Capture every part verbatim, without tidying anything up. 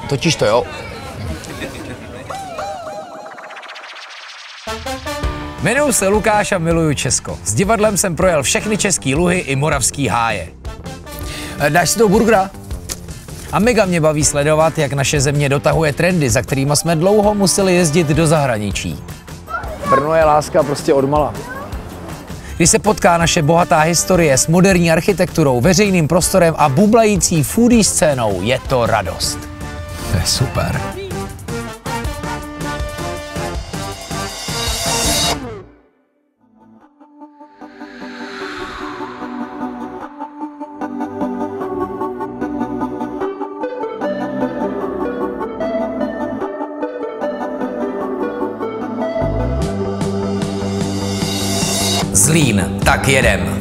Totiž to jo. Jmenuji se Lukáš a miluju Česko. S divadlem jsem projel všechny český luhy i moravský háje. Dáš si toho burgera? A mega mě baví sledovat, jak naše země dotahuje trendy, za kterými jsme dlouho museli jezdit do zahraničí. Brno je láska prostě odmala. Když se potká naše bohatá historie s moderní architekturou, veřejným prostorem a bublající foodie scénou, je to radost. To je super. Zlín, tak jedem.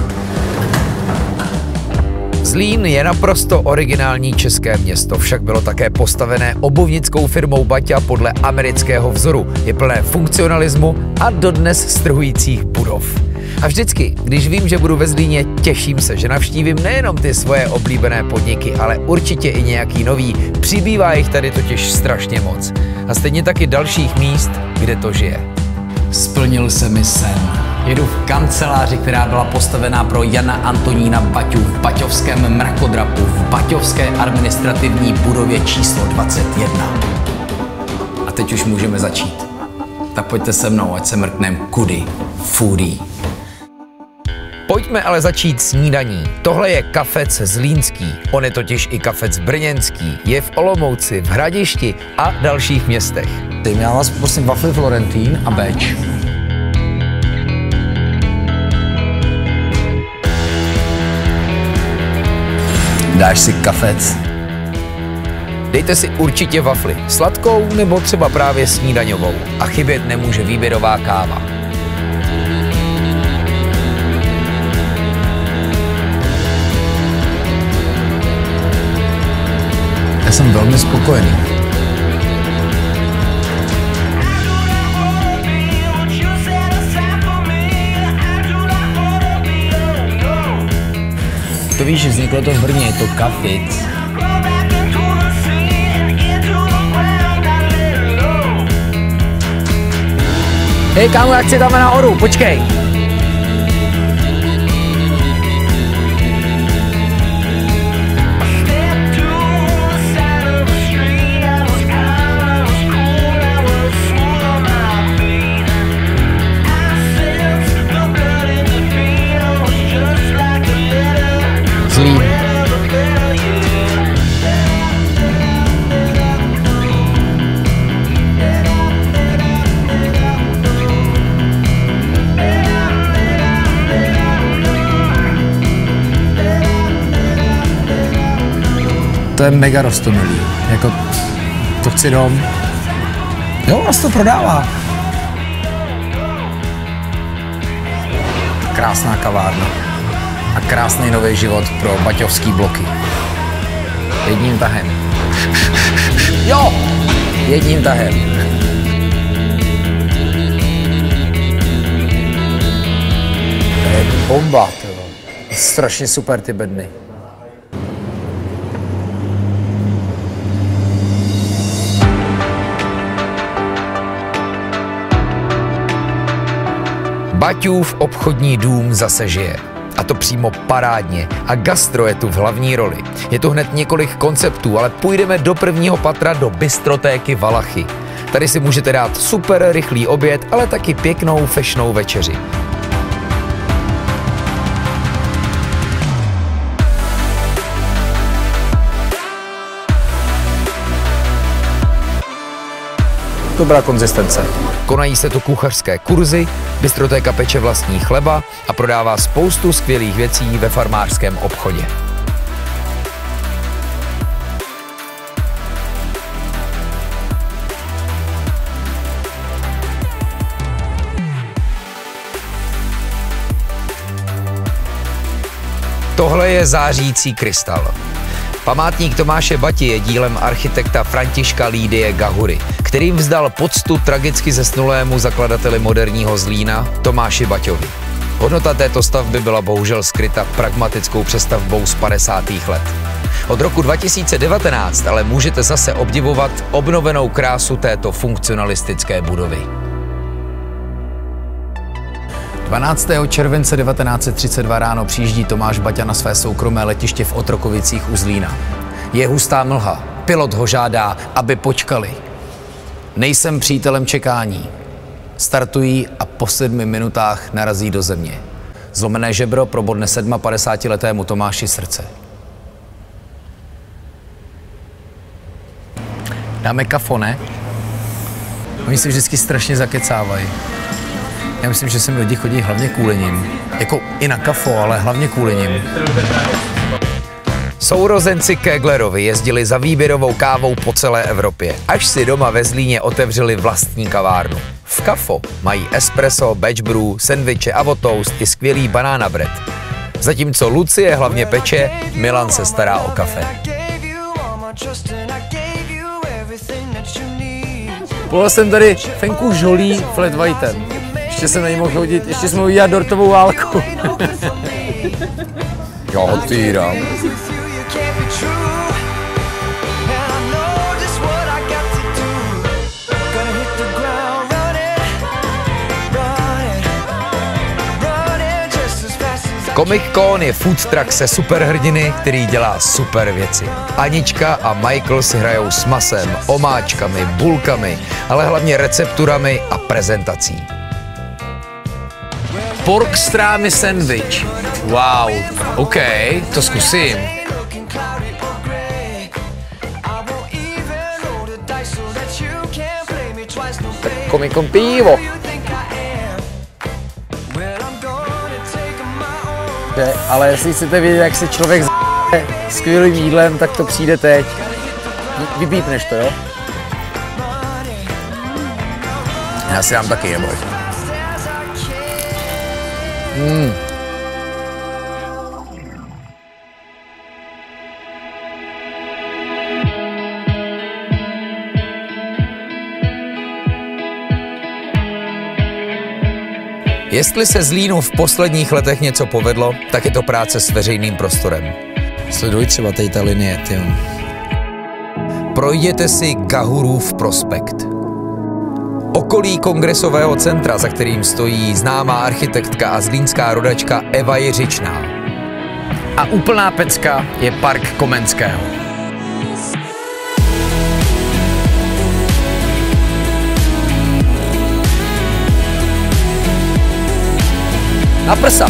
Zlín je naprosto originální české město, však bylo také postavené obuvnickou firmou Baťa podle amerického vzoru. Je plné funkcionalismu a dodnes strhujících budov. A vždycky, když vím, že budu ve Zlíně, těším se, že navštívím nejenom ty svoje oblíbené podniky, ale určitě i nějaký nový. Přibývá jich tady totiž strašně moc. A stejně taky dalších míst, kde to žije. Splnil se mi sen. Jedu v kanceláři, která byla postavená pro Jana Antonína Baťu v baťovském mrakodrapu v baťovské administrativní budově číslo dvacet jedna. A teď už můžeme začít. Tak pojďte se mnou, ať se mrknem kudy. Foodie. Pojďme ale začít snídaní. Tohle je Kafec Zlínský. On je totiž i Kafec Brněnský. Je v Olomouci, v Hradišti a dalších městech. Ty, já vás prosím wafli Florentín a beč. Dáš si kafec? Dejte si určitě wafli, sladkou nebo třeba právě snídaňovou. A chybět nemůže výběrová káva. Já jsem velmi spokojený. To víš, že vzniklo to v Brně, je to Kafic. Hej kámo, jak chci tam nahoru, počkej. Zlín. To je mega roztomilý. Jako, to chci dom. Jo, nás to prodává. Krásná kavárna. A krásný nový život pro baťovský bloky. Jedním tahem. Jo! Jedním tahem. To je bomba, tyjo. Strašně super ty bedny. Baťův obchodní dům zase žije. A to přímo parádně. A gastro je tu v hlavní roli. Je tu hned několik konceptů, ale půjdeme do prvního patra do bistrotéky Valachy. Tady si můžete dát super rychlý oběd, ale taky pěknou fešnou večeři. Dobrá konzistence. Konají se tu kuchařské kurzy, bistrotéka peče vlastní chleba a prodává spoustu skvělých věcí ve farmářském obchodě. Tohle je zářící krystal. Památník Tomáše Bati je dílem architekta Františka Lídie Gahury, kterým vzdal poctu tragicky zesnulému zakladateli moderního Zlína Tomáši Baťovi. Hodnota této stavby byla bohužel skryta pragmatickou přestavbou z padesátých let. Od roku dva tisíce devatenáct ale můžete zase obdivovat obnovenou krásu této funkcionalistické budovy. dvanáctého července devatenáct set třicet dva ráno přijíždí Tomáš Baťa na své soukromé letiště v Otrokovicích u Zlína. Je hustá mlha, pilot ho žádá, aby počkali. Nejsem přítelem čekání. Startují a po sedmi minutách narazí do země. Zlomené žebro probodne sedmapadesátiletému Tomáši srdce. Dáme kafo, ne? Oni se vždycky strašně zakecávají. Já myslím, že sem lidi chodí hlavně kvůli nim. Jako i na kafo, ale hlavně kvůli nim. Sourozenci Keglerovi jezdili za výběrovou kávou po celé Evropě, až si doma ve Zlíně otevřeli vlastní kavárnu. V Kafo mají espresso, batch brew, sendviče, avotoast i skvělý banana bread. Zatímco Lucie hlavně peče, Milan se stará o kafe. Položil jsem tady fenku žolí flat whitem. Ještě jsem na ní mohl chodit, ještě jsme udělali dortovou válku. Já ho týrám. Comic Con je food truck se superhrdiny, který dělá super věci. Anička a Michael si hrajou s masem, omáčkami, bulkami, ale hlavně recepturami a prezentací. Pork strámy sandwich. Wow, OK, to zkusím. Tak Comic Con pivo. Ale jestli chcete vědět, jak se člověk z***e skvělým jídlem, tak to přijde teď. Vypípneš to, jo? Já si dám taky, neboj. Mm. Jestli se Zlínu v posledních letech něco povedlo, tak je to práce s veřejným prostorem. Sleduj třeba tady ta linie, tyjo. Projděte si Gahurův prospekt. Okolí kongresového centra, za kterým stojí známá architektka a zlínská rodačka Eva Jiřičná. A úplná pecka je park Komenského. Na prsa.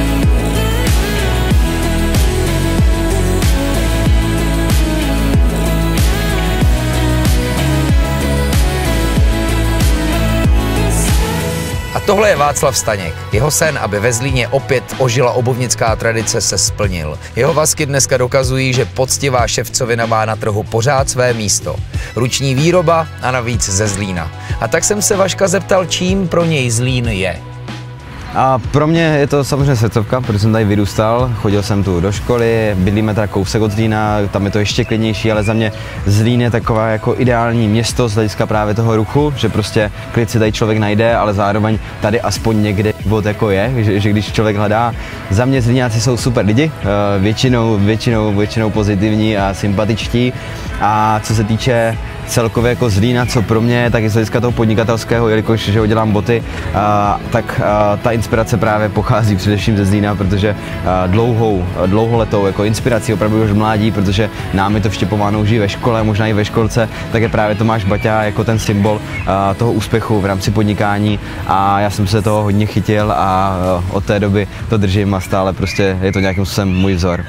A tohle je Václav Staněk. Jeho sen, aby ve Zlíně opět ožila obuvnická tradice, se splnil. Jeho vasky dneska dokazují, že poctivá ševcovina má na trhu pořád své místo. Ruční výroba a navíc ze Zlína. A tak jsem se Vaška zeptal, čím pro něj Zlín je. A pro mě je to samozřejmě srdcovka, protože jsem tady vyrůstal, chodil jsem tu do školy, bydlíme teda kousek od Zlína, tam je to ještě klidnější, ale za mě Zlín je taková jako ideální město z hlediska právě toho ruchu, že prostě klid si tady člověk najde, ale zároveň tady aspoň někde život jako je, že, že když člověk hledá. Za mě Zlíňáci jsou super lidi, většinou, většinou, většinou pozitivní a sympatičtí. A co se týče celkově jako Zlína, co pro mě, tak i z hlediska toho podnikatelského, jelikož že ho dělám boty, a, tak a, ta inspirace právě pochází především ze Zlína, protože a, dlouhou, dlouholetou jako inspirací opravdu už mládí, protože nám je to vštěpováno už i ve škole, možná i ve školce, tak je právě Tomáš Baťa jako ten symbol a, toho úspěchu v rámci podnikání a já jsem se toho hodně chytil a, a od té doby to držím a stále prostě je to nějakým způsobem můj vzor.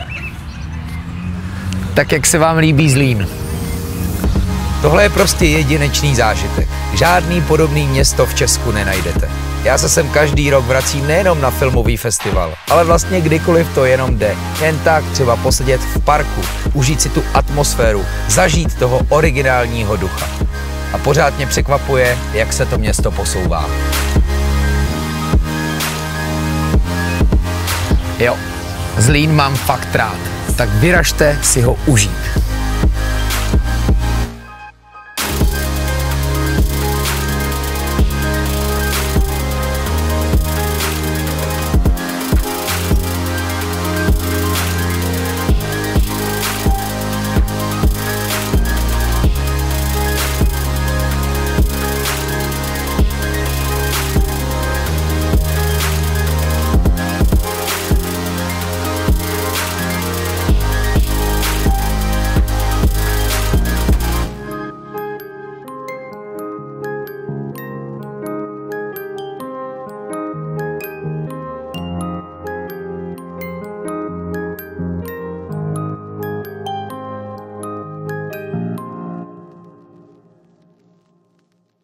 Tak jak se vám líbí Zlín? Tohle je prostě jedinečný zážitek. Žádný podobný město v Česku nenajdete. Já se sem každý rok vracím nejenom na filmový festival, ale vlastně kdykoliv to jenom jde. Jen tak třeba posedět v parku, užít si tu atmosféru, zažít toho originálního ducha. A pořád mě překvapuje, jak se to město posouvá. Jo, Zlín mám fakt rád, tak vyražte si ho užít.